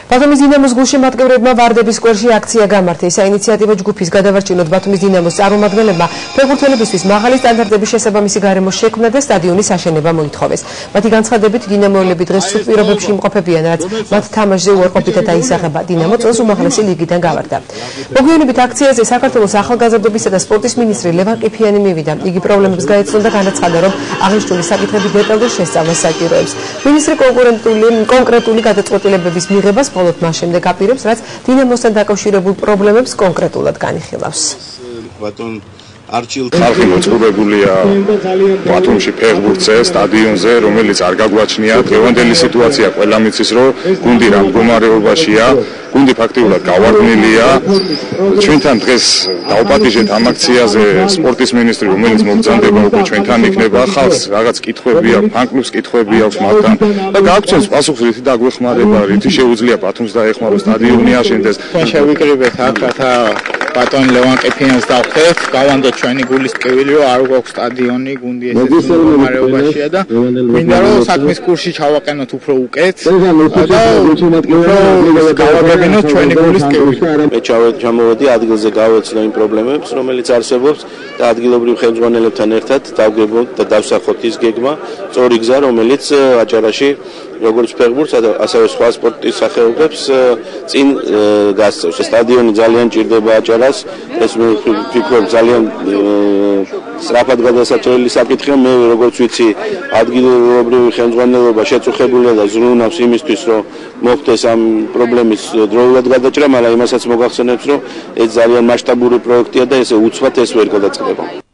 ბათუმის დინამოს გულშემატკივრებმა ვარდების სკვერში აქცია გამართა. Ისა ინიციატივა ჯგუფის გადავარჩინოთ ბათუმის დინამოს წარმომადგენლებმა ფეხბურთელებისთვის მაღალი სტანდარტების შესაბამისი გარემო შექმნა და სტადიონის აშენება მოითხოვეს. მათი განცხადებით დინამოელები დღეს სრულ პირობებში იმყოფებიან, რაც მათ თამაშზე უარყოფითად აისახება. დინამო წელს უმაღლესი ლიგიდან გავარდა. მოგვიანებით აქციაზე საქართველოს ახალგაზრდობისა და სპორტის მინისტრი ლევან ყიფიანი მივიდა. იგი პრობლემებს გაეცნო და განაცხადა, რომ აღნიშნული საკითხები დეტალურ შესწავლას საჭიროებს. მინისტრი კონკრეტული გადაწყვეტილებების მიღებას მხოლოდ მას შემდეგ აპირებს, რაც დინამოსთან დაკავშირებულ პრობლემებს კონკრეტულად განიხილავს. ხალხი მოწყობებულია ბათუმში ფეხბურთზე, სტადიონზე, რომელიც არ გაგვაჩნია. დღევანდელი სიტუაცია ყველა მიცის, რომ გუნდი რა მდგომარეობაშია, გუნდი ფაქტიურად გავარდნილია. ჩვენთან დღეს დავპატიჟეთ ამ აქციაზე სპორტის მინისტრი, რომელიც მოგზაურდება უკვე ჩვენთან იქნება. ხალხს რაღაც კითხვები აქვს, ფანკლუბს კითხვები აქვს მათთან და გაგვცემს პასუხს, რითი დაგვეხმარება, რითი შეუძლია ბათუმს დაეხმაროს, სტადიონი აშენდეს. შევიკრიბეთ აქ ბატონ ლევან ყიფიანს დავხდეთ, გავანდოთ ჩვენი გულის ტკივილი, რომ არ გვაქვს სტადიონი, გუნდი ესეთი მდგომარეობაშია და მინდა რომ საქმის კურსი ჩავაყენოთ უფრო უკეთ და გავაგებინოთ ჩვენი გულის ტკივილი. მე ჩამოვედი ადგილზე გავეცნო იმ პრობლემებს, რომელიც არსებობს და ადგილობრივ ხელმძღვანელებთან ერთად დავგებოთ და დავსახოთ ის გეგმა, სწორი გზა, რომელიც აჭარაში როგორც ფეხბურთს, ასევე სხვა სპორტის სახეობებს წინ გასწევს. სტადიონი ძალიან ჭირდება აჭარას, ეს მე ვფიქრობ ძალიან სწრაფად გადასაჭრელი საკითხია. მე როგორც ვიცი, ადგილობრივი ხელმძღვანელობა შეწუხებულია და ზრუნავს იმისთვის, რომ მოხდეს ამ პრობლემის დროულად გადაჭრა, მაგრამ იმასაც მოგახსენებს, რომ ეს ძალიან მასშტაბური პროექტია და ესე უცბად ეს ვერ გადაწყდება.